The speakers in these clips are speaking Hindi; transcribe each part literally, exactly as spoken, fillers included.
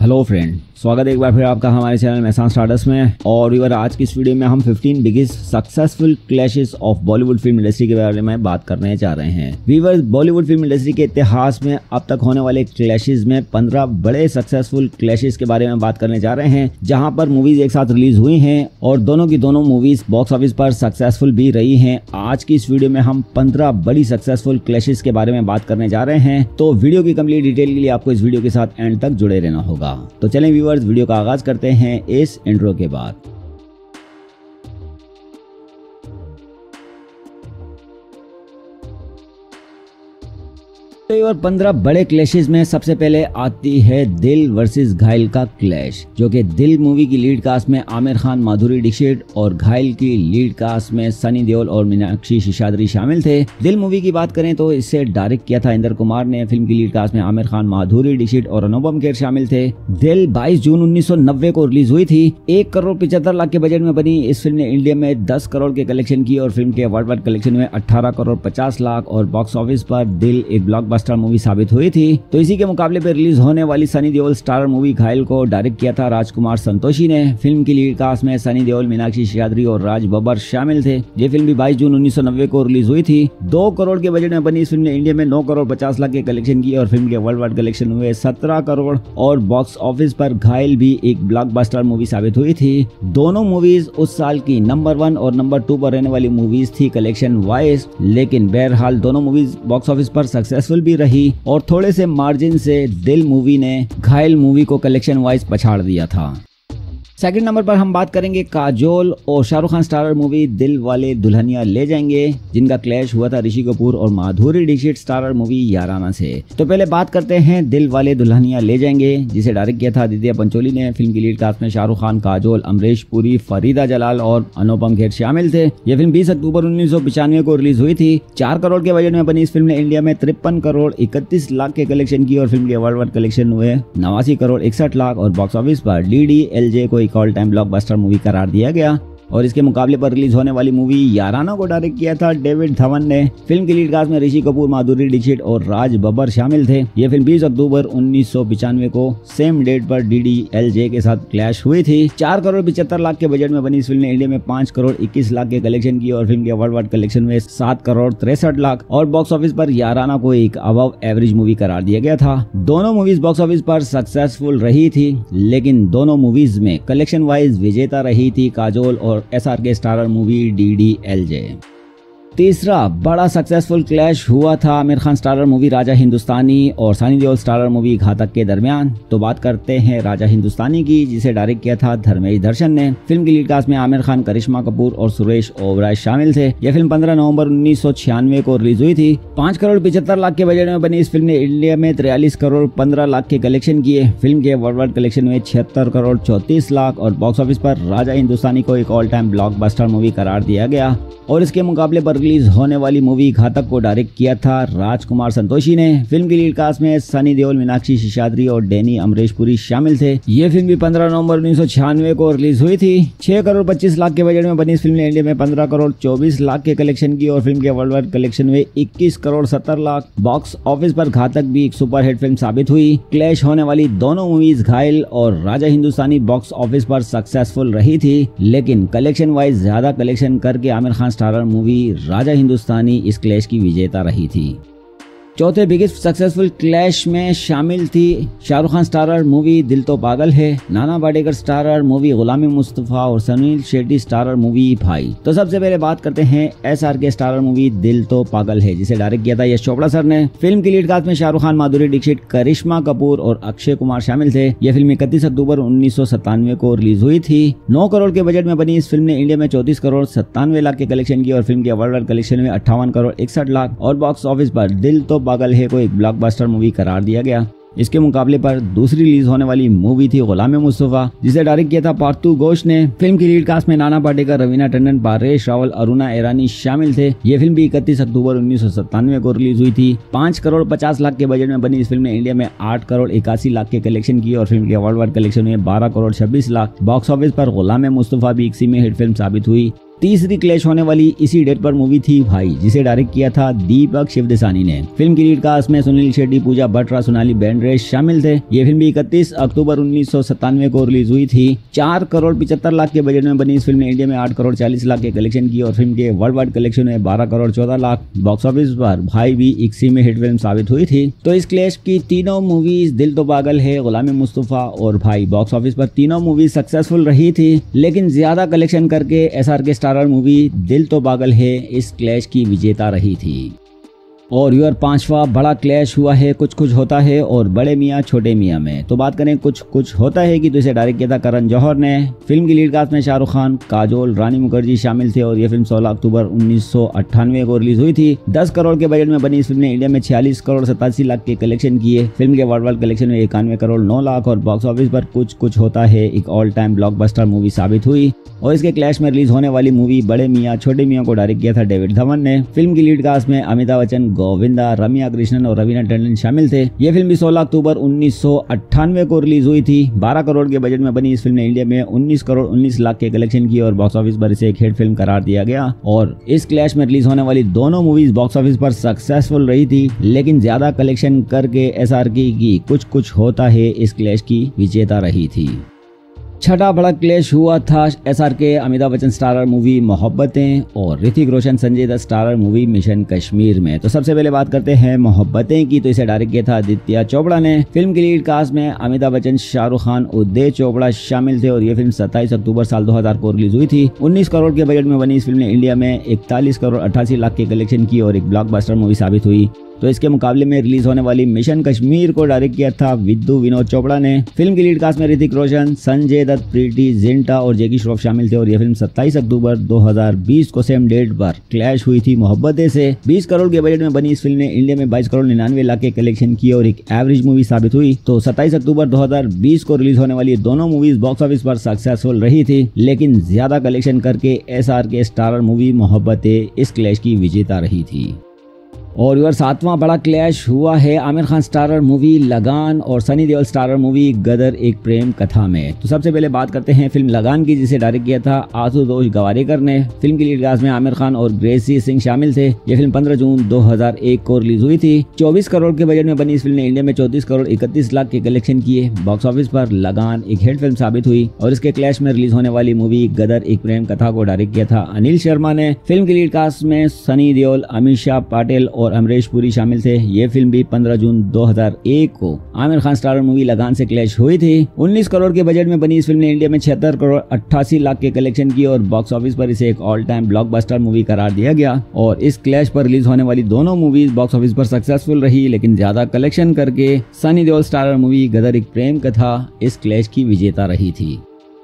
हेलो फ्रेंड, स्वागत है एक बार फिर आपका हमारे चैनल मेहसान स्टार्टस में। और व्यूअर, आज की इस वीडियो में हम fifteen biggest successful clashes of Bollywood film industry के बारे में बात करने जा रहे हैं। व्यूअर, बॉलीवुड फिल्म इंडस्ट्री के इतिहास में अब तक होने वाले क्लैशेस में पंद्रह बड़े सक्सेसफुल क्लैशेस के बारे में बात करने जा रहे हैं, जहां पर मूवीज एक साथ रिलीज हुई हैं और दोनों की दोनों मूवीज बॉक्स ऑफिस पर सक्सेसफुल भी रही हैं। आज की इस वीडियो में हम पंद्रह बड़ी सक्सेसफुल क्लैशेस के बारे में बात करने जा रहे हैं, तो वीडियो की कंप्लीट डिटेल के लिए आपको इस वीडियो के साथ एंड तक जुड़े रहना होगा। तो चलें व्यूअर्स, वीडियो का आगाज करते हैं इस इंट्रो के बाद। तो और पंद्रह बड़े क्लैशेस में सबसे पहले आती है दिल वर्सेस घायल का क्लैश, जो कि दिल मूवी की लीड कास्ट में आमिर खान, माधुरी दीक्षित और घायल की लीड कास्ट में सनी देओल और मीनाक्षी सिसाद्री शामिल थे। दिल मूवी की बात करें तो इसे डायरेक्ट किया था इंद्र कुमार ने। फिल्म की लीड कास्ट में आमिर खान, माधुरी दीक्षित और अनुपम खेर शामिल थे। दिल बाईस जून उन्नीस सौ नब्बे को रिलीज हुई थी। एक करोड़ पिछहत्तर लाख के बजट में बनी इस फिल्म ने इंडिया में दस करोड़ के कलेक्शन की और फिल्म के वर्ल्ड वाइड कलेक्शन में अठारह करोड़ पचास लाख और बॉक्स ऑफिस पर दिल एक ब्लॉकबस्टर मूवी साबित हुई थी। तो इसी के मुकाबले पर रिलीज होने वाली सनी देओल स्टारर मूवी घायल को डायरेक्ट किया था राजकुमार संतोषी ने। फिल्म की लीड कास्ट में सनी देओल, मीनाक्षी सिसाद्री और राज बब्बर शामिल थे। ये फिल्म भी बाईस जून उन्नीस सौ नब्बे को रिलीज हुई थी। दो करोड़ के बजट में बनी इस फिल्म ने इंडिया में नौ करोड़ पचास लाख के कलेक्शन की और फिल्म के वर्ल्ड वाइड कलेक्शन हुए सत्रह करोड़ और बॉक्स ऑफिस पर घायल भी एक ब्लॉकबस्टर मूवी साबित हुई थी। दोनों मूवीज उस साल की नंबर वन और नंबर टू पर रहने वाली मूवीज थी कलेक्शन वाइज, लेकिन बहरहाल दोनों मूवीज बॉक्स ऑफिस पर सक्सेसफुल भी रही और थोड़े से मार्जिन से दिल मूवी ने घायल मूवी को कलेक्शन वाइज पछाड़ दिया था। सेकंड नंबर पर हम बात करेंगे काजोल और शाहरुख खान स्टारर मूवी दिल वाले दुल्हनिया ले जाएंगे, जिनका क्लैश हुआ था ऋषि कपूर और माधुरी दीक्षित स्टारर मूवी याराना से। तो पहले बात करते हैं दिल वाले दुल्हनिया ले जाएंगे, जिसे डायरेक्ट किया था आदित्य पंचोली ने। फिल्म की लीड कास्ट में शाहरुख खान, काजोल, अमरीश पुरी, फरीदा जलाल और अनुपम खेर शामिल थे। यह फिल्म बीस अक्टूबर उन्नीस सौ पिचानवे को रिलीज हुई थी। चार करोड़ के बजट में बनी इस फिल्म ने इंडिया में तिरपन करोड़ इकतीस लाख के कलेक्शन की और फिल्म के वर्ल्ड वाइड कलेक्शन हुए नवासी करोड़ इकसठ लाख और बॉक्स ऑफिस पर डी डी एल जे को एक ऑल टाइम ब्लॉकबस्टर मूवी करार दिया गया। और इसके मुकाबले पर रिलीज होने वाली मूवी याराना को डायरेक्ट किया था डेविड धवन ने। फिल्म की लीड कास्ट में ऋषि कपूर, माधुरी दीक्षित और राज बब्बर शामिल थे। यह फिल्म बीस अक्टूबर उन्नीस सौ पिचानवे को सेम डेट पर डी डी एल जे के साथ क्लैश हुई थी। चार करोड़ पिछहत्तर लाख के बजट में बनी इस फिल्म ने इंडिया में पांच करोड़ इक्कीस लाख के कलेक्शन की और फिल्म के वर्ल्ड वाइड कलेक्शन में सात करोड़ तिरसठ लाख और बॉक्स ऑफिस पर याराना को एक अबव एवरेज मूवी करार दिया गया था। दोनों मूवीज बॉक्स ऑफिस पर सक्सेसफुल रही थी, लेकिन दोनों मूवीज में कलेक्शन वाइज विजेता रही थी काजोल और S R K starrer movie D D L J. तीसरा बड़ा सक्सेसफुल क्लैश हुआ था आमिर खान स्टारर मूवी राजा हिंदुस्तानी और सनी देओल स्टारर मूवी घातक के दरमियान। तो बात करते हैं राजा हिंदुस्तानी की, जिसे डायरेक्ट किया था धर्मेश दर्शन ने। फिल्म की लीड कास्ट में आमिर खान, करिश्मा कपूर और सुरेश ओबराय शामिल थे। यह फिल्म पंद्रह नवंबर उन्नीस सौ छियानवे को रिलीज हुई थी। पांच करोड़ पिछहत्तर लाख के बजट में बनी इस फिल्म ने इंडिया में तिरयालीस करोड़ पंद्रह लाख के कलेक्शन किए। फिल्म के वर्ल्ड वाइड कलेक्शन में छिहत्तर करोड़ चौतीस लाख और बॉक्स ऑफिस पर राजा हिंदुस्तानी को एक ऑल टाइम ब्लॉकबस्टर मूवी करार दिया गया। और इसके मुकाबले पर रिलीज होने वाली मूवी घातक को डायरेक्ट किया था राजकुमार संतोषी ने। फिल्म की लीड कास्ट में सनी देओल, मीनाक्षी सिसाद्री और डैनी अमरीश पुरी शामिल थे। ये फिल्म भी पंद्रह नवंबर उन्नीस सौ छियानवे को रिलीज हुई थी। छह करोड़ पच्चीस लाख के बजट में बनी इस फिल्म ने इंडिया में पंद्रह करोड़ चौबीस लाख के कलेक्शन की और फिल्म के वर्ल्ड वाइड कलेक्शन में इक्कीस करोड़ सत्तर लाख। बॉक्स ऑफिस पर घातक भी एक सुपरहिट फिल्म साबित हुई। क्लैश होने वाली दोनों मूवीज घायल और राजा हिंदुस्तानी बॉक्स ऑफिस पर सक्सेसफुल रही थी, लेकिन कलेक्शन वाइज ज्यादा कलेक्शन करके आमिर खान स्टारर मूवी राजा हिंदुस्तानी इस क्लैश की विजेता रही थी। चौथे बिगेस्ट सक्सेसफुल क्लैश में शामिल थी शाहरुख खान स्टारर मूवी दिल तो पागल है, नाना पाटेकर स्टारर मूवी गुलामी मुस्तफा और सुनील शेट्टी स्टारर मूवी भाई। तो सबसे पहले बात करते हैं S R K starrer movie Dil To Pagal Hai, जिसे डायरेक्ट किया था यश चोपड़ा सर ने। फिल्म की लीड कास्ट में शाहरुख खान, माधुरी दीक्षित, करिश्मा कपूर और अक्षय कुमार शामिल थे। यह फिल्म इकतीस अक्टूबर उन्नीस सौ सत्तानवे को रिलीज हुई थी। नौ करोड़ के बजट में बनी इस फिल्म ने इंडिया में चौतीस करोड़ सत्तानवे लाख के कलेक्शन की और फिल्म के वर्ल्ड वाइड कलेक्शन में अट्ठावन करोड़ इकसठ लाख और बॉक्स ऑफिस पर दिल तो पागल है को एक ब्लॉकबस्टर मूवी करार दिया गया। इसके मुकाबले पर दूसरी रिलीज होने वाली मूवी थी गुलामी मुस्तफा, जिसे डायरेक्ट किया था पार्थू घोष ने। फिल्म की लीड कास्ट में नाना पाटेकर, रवीना टंडन, पारेश रावल, अरुणा ईरानी शामिल थे। ये फिल्म भी इकतीस अक्टूबर उन्नीस सौ सत्तानवे को रिलीज हुई थी। पांच करोड़ पचास लाख के बजट में बनी इस फिल्म ने इंडिया में आठ करोड़ इक्यासी लाख के कलेक्शन की और फिल्म के वर्ल्ड वाइड कलेक्शन में बारह करोड़ छब्बीस लाख। बॉक्स ऑफिस पर गुलामी मुस्तफा भी एक सीमी हिट फिल्म साबित हुई। तीसरी क्लैश होने वाली इसी डेट पर मूवी थी भाई, जिसे डायरेक्ट किया था दीपक शिवदेसानी ने। फिल्म की लीड कास्ट में सुनील शेट्टी, पूजा बट्रा, सोनाली बेंद्रे शामिल थे। ये फिल्म भी इकतीस अक्टूबर उन्नीस सौ सत्तानवे को रिलीज हुई थी। चार करोड़ पिछहत्तर लाख के बजट में बनी इस फिल्म ने इंडिया में आठ करोड़ चालीस लाख के कलेक्शन की और फिल्म के वर्ल्ड वाइड कलेक्शन में बारह करोड़ चौदह लाख। बॉक्स ऑफिस पर भाई भी इक्सी में हिट फिल्म साबित हुई थी। तो इस क्लैश की तीनों मूवीज दिल तो पागल है, गुलाम मुस्तफा और भाई बॉक्स ऑफिस पर तीनों मूवीज सक्सेसफुल रही थी, लेकिन ज्यादा कलेक्शन करके एसआर के स्टारर मूवी दिल तो पागल है इस क्लैश की विजेता रही थी। और यूर पांचवा बड़ा क्लैश हुआ है कुछ कुछ होता है और बड़े मियाँ छोटे मियाँ में। तो बात करें कुछ कुछ होता है कि तो इसे डायरेक्ट किया था करण जौहर ने। फिल्म की लीड कास्ट में शाहरुख खान, काजोल, रानी मुखर्जी शामिल थे और यह फिल्म सोलह अक्टूबर उन्नीस सौ अट्ठानवे को रिलीज हुई थी। दस करोड़ के बजट में बनी इस फिल्म ने इंडिया में छियालीस करोड़ सतासी लाख के कलेक्शन किए। फिल्म के वर्ल्ड वाइड कलेक्शन में इक्यानवे करोड़ नौ लाख और बॉक्स ऑफिस पर कुछ कुछ होता है एक ऑल टाइम ब्लॉकबस्टर मूवी साबित हुई। और इसके क्लैश में रिलीज होने वाली मूवी बड़े मियाँ छोटे मियाँ को डायरेक्ट किया था डेविड धवन ने। फिल्म की लीड कास्ट में अमिताभ बच्चन, गोविंदा, रम्या कृष्णन और रवीना टंडन शामिल थे। यह फिल्म भी सोलह अक्टूबर उन्नीस सौ अट्ठानवे को रिलीज हुई थी। बारह करोड़ के बजट में बनी इस फिल्म ने इंडिया में उन्नीस करोड़ उन्नीस लाख के कलेक्शन की और बॉक्स ऑफिस पर इसे एक हिट फिल्म करार दिया गया। और इस क्लैश में रिलीज होने वाली दोनों मूवीज बॉक्स ऑफिस पर सक्सेसफुल रही थी, लेकिन ज्यादा कलेक्शन करके एसआर की कुछ कुछ होता है इस क्लैश की विजेता रही थी। छठा बड़ा क्लैश हुआ था एसआर के अमिताभ बच्चन स्टारर मूवी मोहब्बतें और ऋतिक रोशन संजय दत्त स्टारर मूवी मिशन कश्मीर में। तो सबसे पहले बात करते हैं मोहब्बतें की। तो इसे डायरेक्ट किया था आदित्य चोपड़ा ने। फिल्म की लीड कास्ट में अमिताभ बच्चन, शाहरुख खान, उदय चोपड़ा शामिल थे और ये फिल्म सत्ताईस अक्टूबर साल दो हजार को रिलीज हुई थी। उन्नीस करोड़ के बजट में बनी इस फिल्म ने इंडिया में इकतालीस करोड़ अट्ठासी लाख के कलेक्शन की और एक ब्लॉकबस्टर मूवी साबित हुई। तो इसके मुकाबले में रिलीज होने वाली मिशन कश्मीर को डायरेक्ट किया था विद्यु विनोद चोपड़ा ने। फिल्म की लीड कास्ट में ऋतिक रोशन, संजय दत्त, प्रीति जिंटा और जैकी श्रॉफ शामिल थे और यह फिल्म सत्ताईस अक्टूबर दो हजार बीस को सेम डेट पर क्लैश हुई थी मोहब्बतें से। बीस करोड़ के बजट में बनी इस फिल्म ने इंडिया में बाईस करोड़ निन्यानवे लाख के कलेक्शन किए और एक एवरेज मूवी साबित हुई। तो सत्ताईस अक्टूबर दो हजार बीस को रिलीज होने वाली दोनों मूवीज बॉक्स ऑफिस पर सक्सेसफुल रही थी, लेकिन ज्यादा कलेक्शन करके एसआर के स्टारर मूवी मोहब्बतें इस क्लैश की विजेता रही थी। और यह सातवां बड़ा क्लैश हुआ है आमिर खान स्टारर मूवी लगान और सनी देओल स्टारर मूवी गदर एक प्रेम कथा में। तो सबसे पहले बात करते हैं फिल्म लगान की, जिसे डायरेक्ट किया था आशुतोष गवारेकर ने। फिल्म की लीड कास्ट में आमिर खान और ग्रेसी सिंह शामिल थे। यह फिल्म पंद्रह जून दो हजार एक को रिलीज हुई थी। चौबीस करोड़ के बजट में बनी इस फिल्म ने इंडिया में चौतीस करोड़ इकतीस लाख के कलेक्शन किए। बॉक्स ऑफिस पर लगान एक हिट फिल्म साबित हुई और इसके क्लैश में रिलीज होने वाली मूवी गदर एक प्रेम कथा को डायरेक्ट किया था अनिल शर्मा ने। फिल्म की लीड कास्ट में सनी देओल, अमीषा पाटिल और अमरीश पुरी शामिल थे। ये फिल्म भी पंद्रह जून दो हजार एक को आमिर खान स्टारर मूवी लगान से क्लैश हुई थी। उन्नीस करोड़ के बजट में बनी इस फिल्म ने इंडिया में छिहत्तर करोड़ अट्ठासी लाख के कलेक्शन की और बॉक्स ऑफिस पर इसे एक ऑल टाइम ब्लॉकबस्टर मूवी करार दिया गया। और इस क्लैश पर रिलीज होने वाली दोनों मूवीज बॉक्स ऑफिस पर सक्सेसफुल रही, लेकिन ज्यादा कलेक्शन करके सनी देओल स्टारर मूवी गदर एक प्रेम कथा इस क्लैश की विजेता रही थी।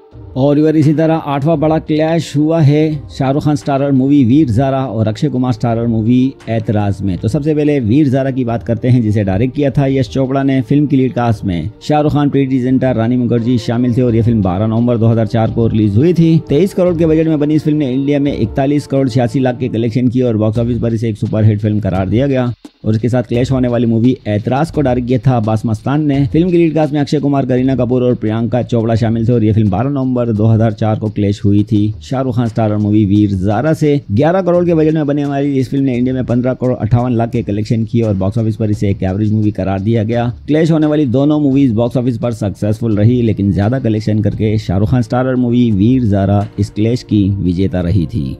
और इवर इसी तरह आठवां बड़ा क्लैश हुआ है शाहरुख खान स्टारर मूवी वीर ज़ारा और अक्षय कुमार स्टारर मूवी ऐतराज में। तो सबसे पहले वीर ज़ारा की बात करते हैं, जिसे डायरेक्ट किया था यश चोपड़ा ने। फिल्म की लीड कास्ट में शाहरुख खान, प्रीति जिंटा, रानी मुखर्जी शामिल थे और यह फिल्म बारह नवंबर दो हजार चार को रिलीज हुई थी। तेईस करोड़ के बजट में बनी इस फिल्म ने इंडिया में इकतालीस करोड़ छियासी लाख के कलेक्शन की और बॉक्स ऑफिस पर इसे एक सुपरहिट फिल्म करार दिया गया। और इसके साथ क्लैश होने वाली मूवी ऐतराज को डायरेक्ट किया था अब्बास मस्तान ने। फिल्म की लीड कास्ट में अक्षय कुमार, करीना कपूर और प्रियंका चोपड़ा शामिल थे और यह फिल्म बारह नवंबर दो हजार चार को क्लैश हुई थी शाहरुख खान स्टारर मूवी वीर ज़ारा से। ग्यारह करोड़ के बजट में बने वाली इस फिल्म ने इंडिया में पंद्रह करोड़ अट्ठावन लाख के कलेक्शन किए और बॉक्स ऑफिस पर इसे एक एवरेज मूवी करार दिया गया। क्लैश होने वाली दोनों मूवीज बॉक्स ऑफिस पर सक्सेसफुल रही, लेकिन ज्यादा कलेक्शन करके शाहरुख खान स्टारर मूवी वीर ज़ारा इस क्लैश की विजेता रही थी।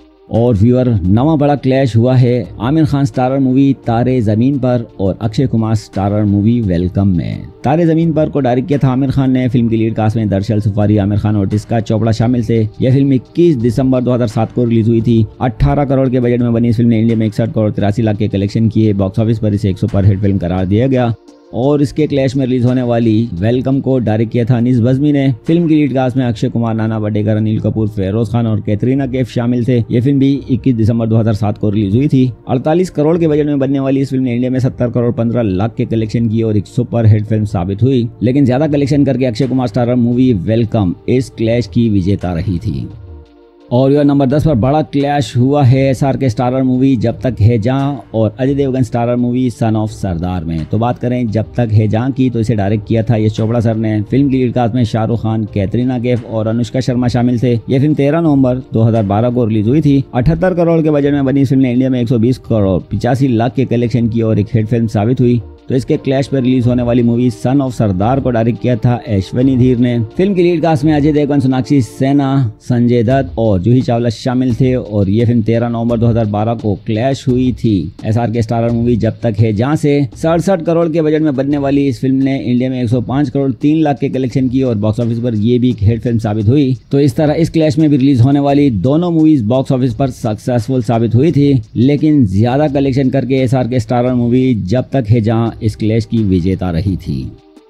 और व्यूअर नवा बड़ा क्लैश हुआ है आमिर खान स्टारर मूवी तारे जमीन पर और अक्षय कुमार स्टारर मूवी वेलकम में। तारे जमीन पर को डायरेक्ट किया था आमिर खान ने। फिल्म की लीड कास्ट में दरअसल सफारी, आमिर खान और टिस्का चोपड़ा शामिल थे। यह फिल्म इक्कीस दिसंबर दो हजार सात को रिलीज हुई थी। अठारह करोड़ के बजट में बनी इस फिल्म ने इंडिया में इकसठ करोड़ तिरासी लाख के कलेक्शन किए। बॉक्स ऑफिस पर इसे एक सुपरहिट फिल्म करार दिया गया। और इसके क्लैश में रिलीज होने वाली वेलकम को डायरेक्ट किया था अनीस बज़मी ने। फिल्म की लीड कास्ट में अक्षय कुमार, नाना पाटेकर, अनिल कपूर, फेरोज खान और कैटरीना कैफ शामिल थे। ये फिल्म भी इक्कीस दिसंबर दो हजार सात को रिलीज हुई थी। अड़तालीस करोड़ के बजट में बनने वाली इस फिल्म ने इंडिया में सत्तर करोड़ पंद्रह लाख के कलेक्शन किए और एक सुपर हिट फिल्म साबित हुई, लेकिन ज्यादा कलेक्शन करके अक्षय कुमार स्टारर मूवी वेलकम इस क्लैश की विजेता रही थी। और यह नंबर दस पर बड़ा क्लैश हुआ है S R K starrer movie Jab Tak Hai Jaan और अजय देवगन स्टारर मूवी सन ऑफ सरदार में। तो बात करें जब तक है जहां की, तो इसे डायरेक्ट किया था यश चोपड़ा सर ने। फिल्म की लीड कास्ट में शाहरुख खान, कैटरीना कैफ और अनुष्का शर्मा शामिल थे। यह फिल्म तेरह नवंबर दो हज़ार बारह को रिलीज हुई थी। अठहत्तर करोड़ के बजट में बनी इस फिल्म ने इंडिया में एक सौ बीस करोड़ पिचासी लाख के कलेक्शन की और एक हिट फिल्म साबित हुई। तो इसके क्लैश पर रिलीज होने वाली मूवी सन ऑफ सरदार को डायरेक्ट किया था अश्विनी धीर ने। फिल्म की लीड कास्ट में अजय देवगन, सोनाक्षी सिन्हा, संजय दत्त और जूही चावला शामिल थे और ये फिल्म तेरह नवंबर दो हज़ार बारह को क्लैश हुई थी एसआर के स्टारर मूवी जब तक है जहां से। सड़सठ करोड़ के बजट में बनने वाली इस फिल्म ने इंडिया में एक सौ पाँच करोड़ तीन लाख के कलेक्शन की और बॉक्स ऑफिस पर ये भी एक हिट फिल्म साबित हुई। तो इस तरह इस क्लैश में भी रिलीज होने वाली दोनों मूवीज बॉक्स ऑफिस पर सक्सेसफुल साबित हुई थी, लेकिन ज्यादा कलेक्शन करके एसआर के स्टारर मूवी जब तक है जहां इस क्लैश की विजेता रही थी।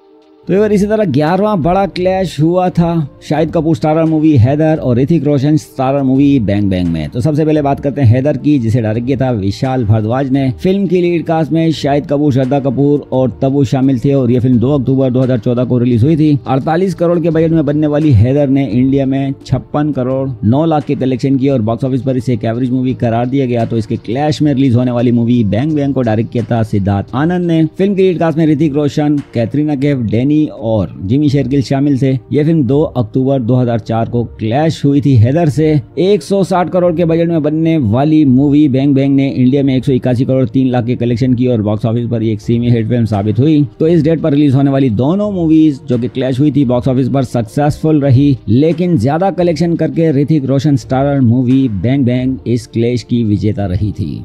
तो एक बार इसी तरह ग्यारहवां बड़ा क्लैश हुआ था शाहिद कपूर स्टारर मूवी हैदर और ऋतिक रोशन स्टारर मूवी बैंग बैंग में। तो सबसे पहले बात करते हैं हैदर की, जिसे डायरेक्ट किया था विशाल भारद्वाज ने। फिल्म की लीड कास्ट में शाहिद कपूर, श्रद्धा कपूर और तब्बू शामिल थे और यह फिल्म दो अक्टूबर दो हज़ार चौदह को रिलीज हुई थी। अड़तालीस करोड़ के बजट में बनने वाली हैदर ने इंडिया में छप्पन करोड़ नौ लाख के कलेक्शन किए और बॉक्स ऑफिस पर इसे एक एवरेज मूवी करार दिया गया। तो इसके क्लैश में रिलीज होने वाली मूवी बैंग बैंग को डायरेक्ट किया था सिद्धार्थ आनंद ने। फिल्म की लीड कास्ट में ऋतिक रोशन, कैटरीना कैफ, डैनी और जिमी शेरगिल शामिल थे। यह फिल्म दो अक्टूबर दो हज़ार चार को क्लैश हुई थी हैदर से। एक सौ साठ करोड़ के बजट में बनने वाली मूवी बैंग बैंग ने इंडिया में एक सौ इक्यासी करोड़ तीन लाख के कलेक्शन की और बॉक्स ऑफिस पर एक सेमी हिट फिल्म साबित हुई। तो इस डेट पर रिलीज होने वाली दोनों मूवीज जो कि क्लैश हुई थी बॉक्स ऑफिस पर सक्सेसफुल रही, लेकिन ज्यादा कलेक्शन करके ऋतिक रोशन स्टारर मूवी बैंग बैंग इस क्लैश की विजेता रही थी।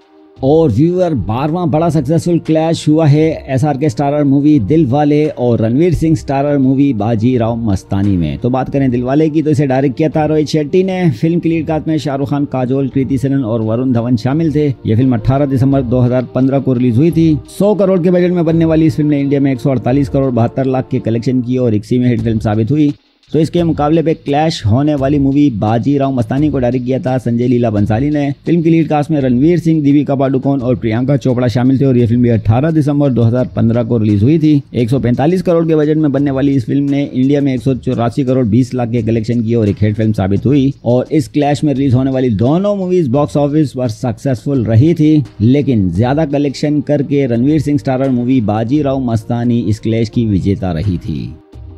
और व्यूअर बारहवां बड़ा सक्सेसफुल क्लैश हुआ है एसआर के स्टारर मूवी दिलवाले और रणवीर सिंह स्टारर मूवी बाजीराव मस्तानी में। तो बात करें दिलवाले की, तो इसे डायरेक्ट किया था रोहित शेट्टी ने। फिल्म की लीड कास्ट में शाहरुख खान, काजोल, कृति सेनन और वरुण धवन शामिल थे। यह फिल्म अठारह दिसंबर दो हज़ार पंद्रह को रिलीज हुई थी। सौ करोड़ के बजट में बनने वाली इस फिल्म ने इंडिया में एक सौ अड़तालीस करोड़ बहत्तर लाख के कलेक्शन की और एक सेमी हिट फिल्म साबित हुई। तो इसके मुकाबले पे क्लैश होने वाली मूवी बाजीराव मस्तानी को डायरेक्ट किया था संजय लीला बंसाली ने। फिल्म की लीड कास्ट में रणवीर सिंह, दीपिका पादुकोण और प्रियंका चोपड़ा शामिल थे और यह फिल्म भी अठारह दिसंबर दो हज़ार पंद्रह को रिलीज हुई थी। एक सौ पैंतालीस करोड़ के बजट में बनने वाली इस फिल्म ने इंडिया में एक सौ चौरासी करोड़ बीस लाख के कलेक्शन की और एक हिट फिल्म साबित हुई। और इस क्लैश में रिलीज होने वाली दोनों मूवीज बॉक्स ऑफिस पर सक्सेसफुल रही थी, लेकिन ज्यादा कलेक्शन करके रणवीर सिंह स्टारर मूवी बाजीराव मस्तानी इस क्लैश की विजेता रही थी।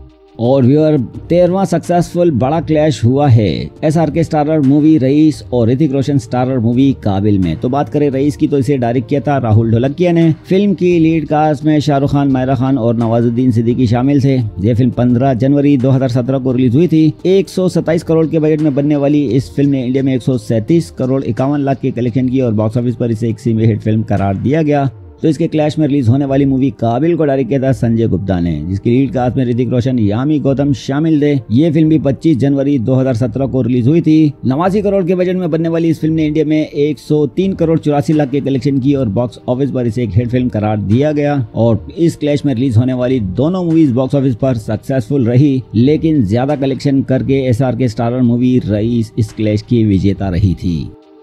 और व्यूअर तेरहवां सक्सेसफुल बड़ा क्लैश हुआ है एसआर के स्टारर मूवी रईस और ऋतिक रोशन स्टारर मूवी काबिल में। तो बात करें रईस की, तो इसे डायरेक्ट किया था राहुल ढोलकिया ने। फिल्म की लीड कास्ट में शाहरुख खान, मायरा खान और नवाजुद्दीन सिद्दीकी शामिल थे। यह फिल्म पंद्रह जनवरी दो हज़ार सत्रह को रिलीज हुई थी। एक सौ सत्ताईस करोड़ के बजट में बनने वाली इस फिल्म ने इंडिया में एक सौ सैंतीस करोड़ इक्यावन लाख के कलेक्शन की और बॉक्स ऑफिस पर इसे एक सेमी हिट फिल्म करार दिया गया। तो इसके क्लैश में रिलीज होने वाली मूवी काबिल को डायरेक्ट किया था संजय गुप्ता ने, जिसकी लीड कास्ट में ऋतिक रोशन, यामी गौतम शामिल थे। ये फिल्म भी पच्चीस जनवरी दो हज़ार सत्रह को रिलीज हुई थी। नवासी करोड़ के बजट में बनने वाली इस फिल्म ने इंडिया में एक सौ तीन करोड़ चौरासी लाख के कलेक्शन की और बॉक्स ऑफिस पर इसे एक हिट फिल्म करार दिया गया। और इस क्लैश में रिलीज होने वाली दोनों मूवीज बॉक्स ऑफिस पर सक्सेसफुल रही, लेकिन ज्यादा कलेक्शन करके एसआर के स्टारर मूवी रईस इस क्लैश की विजेता रही थी।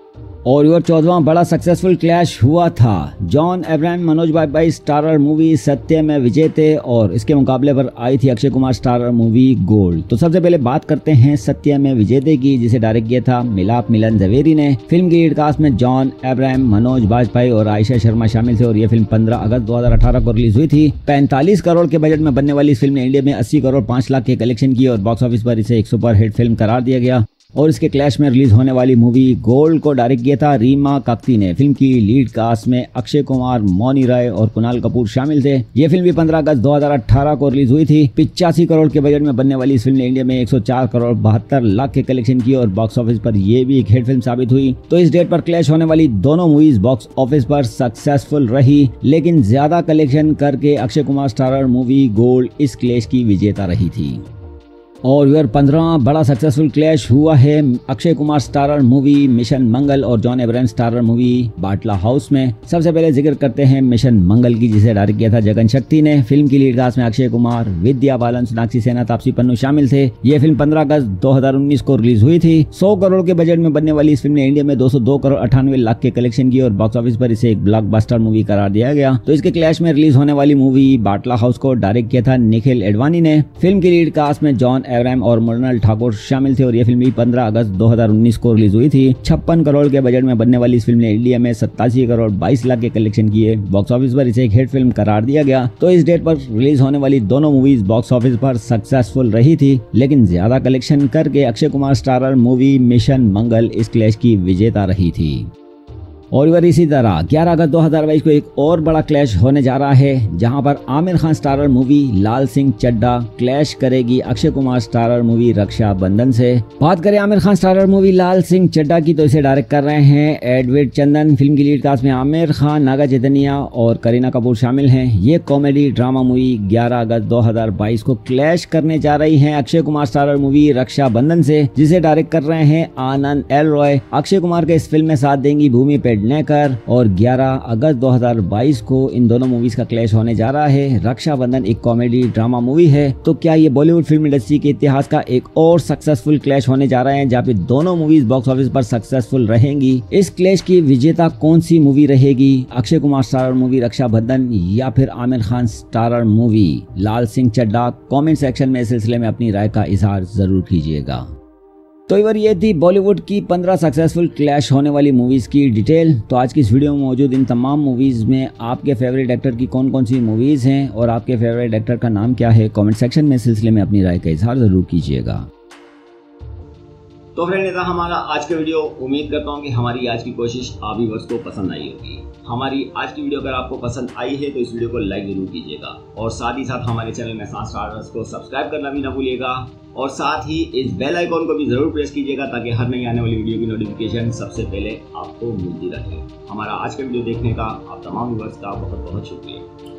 और यह चौदहवां बड़ा सक्सेसफुल क्लैश हुआ था जॉन अब्राहम, मनोज बाजपेयी स्टारर मूवी सत्य में विजय थे और इसके मुकाबले पर आई थी अक्षय कुमार स्टारर मूवी गोल्ड। तो सबसे पहले बात करते हैं सत्य में विजय की, जिसे डायरेक्ट किया था मिलाप मिलन जवेरी ने। फिल्म की लीड कास्ट में जॉन अब्राहम, मनोज बाजपेयी और आयशा शर्मा शामिल थे और यह फिल्म पंद्रह अगस्त दो हज़ार अठारह को रिलीज हुई थी। पैंतालीस करोड़ के बजट में बनने वाली इस फिल्म ने इंडिया में अस्सी करोड़ पांच लाख के कलेक्शन की और बॉक्स ऑफिस पर इसे एक सुपर हिट फिल्म करार दिया गया। और इसके क्लैश में रिलीज होने वाली मूवी गोल्ड को डायरेक्ट किया था रीमा काकती ने। फिल्म की लीड कास्ट में अक्षय कुमार, मौनी राय और कुणाल कपूर शामिल थे। ये फिल्म भी पंद्रह अगस्त दो हज़ार अठारह को रिलीज हुई थी। पिचासी करोड़ के बजट में बनने वाली इस फिल्म ने इंडिया में एक सौ चार करोड़ बहत्तर लाख के कलेक्शन की और बॉक्स ऑफिस पर यह भी एक हिट फिल्म साबित हुई। तो इस डेट पर क्लैश होने वाली दोनों मूवीज बॉक्स ऑफिस पर सक्सेसफुल रही, लेकिन ज्यादा कलेक्शन करके अक्षय कुमार स्टारर मूवी गोल्ड इस क्लैश की विजेता रही थी। और यार पंद्रहवां बड़ा सक्सेसफुल क्लैश हुआ है अक्षय कुमार स्टारर मूवी मिशन मंगल और जॉन अब्राहम स्टारर मूवी बाटला हाउस में। सबसे पहले जिक्र करते हैं मिशन मंगल की, जिसे डायरेक्ट किया था जगन शक्ति ने। फिल्म की लीड कास्ट में अक्षय कुमार, विद्या बालन, सोनाक्षी सिन्हा, तापसी पन्नू शामिल थे। ये फिल्म पंद्रह अगस्त दो हज़ार उन्नीस को रिलीज हुई थी। सौ करोड़ के बजट में बनने वाली इस फिल्म ने इंडिया में दो सौ दो करोड़ अठानवे लाख के कलेक्शन की और बॉक्स ऑफिस पर इसे एक ब्लॉकबस्टर मूवी करार दिया गया। तो इसके क्लैश में रिलीज होने वाली मूवी बाटला हाउस को डायरेक्ट किया था निखिल एडवाणी ने। फिल्म की लीड कास्ट में जॉन एब्राहम और मृणाल ठाकुर शामिल थे और ये फिल्म भी पंद्रह अगस्त दो हज़ार उन्नीस को रिलीज हुई थी। छप्पन करोड़ के बजट में बनने वाली इस फिल्म ने इंडिया में सत्तासी करोड़ बाईस लाख के कलेक्शन किए। बॉक्स ऑफिस पर इसे एक हिट फिल्म करार दिया गया। तो इस डेट पर रिलीज होने वाली दोनों मूवीज बॉक्स ऑफिस पर सक्सेसफुल रही थी, लेकिन ज्यादा कलेक्शन करके अक्षय कुमार स्टारर मूवी मिशन मंगल इस क्लैश की विजेता रही थी। और इधर इसी तरह ग्यारह अगस्त दो हज़ार बाईस को एक और बड़ा क्लैश होने जा रहा है, जहां पर Aamir Khan starrer movie Laal Singh Chaddha clash करेगी अक्षय कुमार स्टारर मूवी रक्षा बंधन से। बात करें आमिर खान स्टारर मूवी लाल सिंह चड्ढा की, तो इसे डायरेक्ट कर रहे हैं एडवर्ड चंदन। फिल्म की लीड कास्ट में आमिर खान, नागा चैतन्या और करीना कपूर शामिल हैं। ये कॉमेडी ड्रामा मूवी ग्यारह अगस्त दो हज़ार बाईस को क्लैश करने जा रही है अक्षय कुमार स्टारर मूवी रक्षा बंधन से, जिसे डायरेक्ट कर रहे हैं आनंद एल रॉय। अक्षय कुमार के इस फिल्म में साथ देंगी भूमि पेडनेकर और ग्यारह अगस्त दो हज़ार बाईस को इन दोनों मूवीज का क्लैश होने जा रहा है। रक्षा बंधन एक कॉमेडी ड्रामा मूवी है, तो क्या ये बॉलीवुड फिल्म इंडस्ट्री के इतिहास का एक और सक्सेसफुल क्लैश होने जा रहा है, जहाँ पे दोनों मूवीज बॉक्स ऑफिस पर सक्सेसफुल रहेंगी। इस क्लैश की विजेता कौन सी मूवी रहेगी, अक्षय कुमार स्टारर मूवी रक्षा बंधन या फिर Aamir Khan starrer movie Laal Singh Chaddha? Comment section में इस सिलसिले में अपनी राय का इजहार जरूर कीजिएगा। तो इवर ये थी बॉलीवुड की पंद्रह सक्सेसफुल क्लैश होने वाली मूवीज की डिटेल। तो आज की इस वीडियो में मौजूद इन तमाम मूवीज में आपके फेवरेट एक्टर की कौन कौन सी मूवीज हैं और आपके फेवरेट एक्टर का नाम क्या है, कमेंट सेक्शन में इस सिलसिले में अपनी राय का इजहार जरूर कीजिएगा। तो फ्रेंड, नेता हमारा आज का वीडियो, उम्मीद करता हूँ कि हमारी आज की कोशिश आप व्यूअर्स को पसंद आई होगी। हमारी आज की वीडियो अगर आपको पसंद आई है तो इस वीडियो को लाइक जरूर कीजिएगा और साथ ही साथ हमारे चैनल में सांस स्टार्टर्स को सब्सक्राइब करना भी ना भूलिएगा और साथ ही इस बेल आइकॉन को भी जरूर प्रेस कीजिएगा ताकि हर नई आने वाली वीडियो की नोटिफिकेशन सबसे पहले आपको मिलती रहे। हमारा आज का वीडियो देखने का आप तमाम व्यूअर्स का बहुत बहुत शुक्रिया।